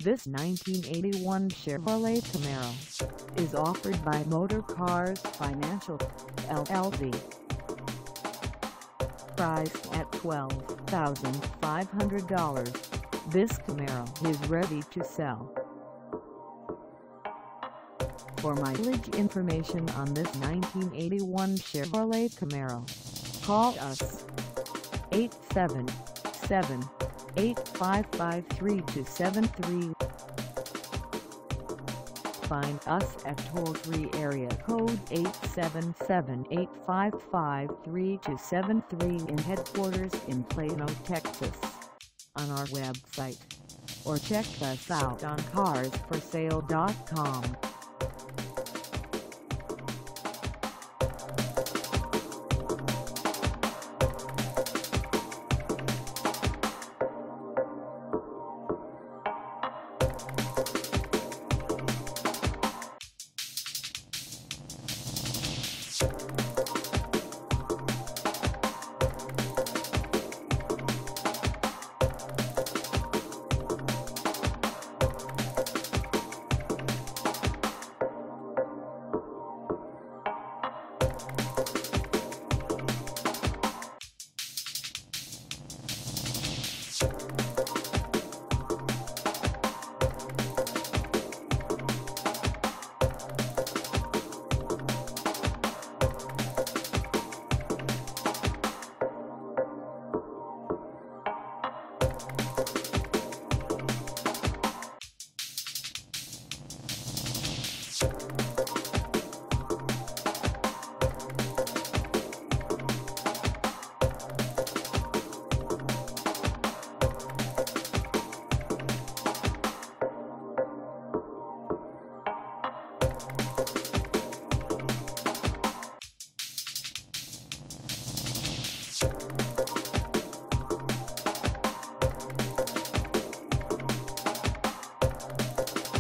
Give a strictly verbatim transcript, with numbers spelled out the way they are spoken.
This nineteen eighty-one Chevrolet Camaro is offered by Motorcars Financial, L L C. Priced at twelve thousand five hundred dollars, this Camaro is ready to sell. For mileage information on this nineteen eighty-one Chevrolet Camaro, call us eight seven seven, eight five five, three two seven three. Find us at toll-free area code eight seven seven, eight five five, three two seven three in headquarters in Plano, Texas, on our website, or check us out on cars for sale dot com. You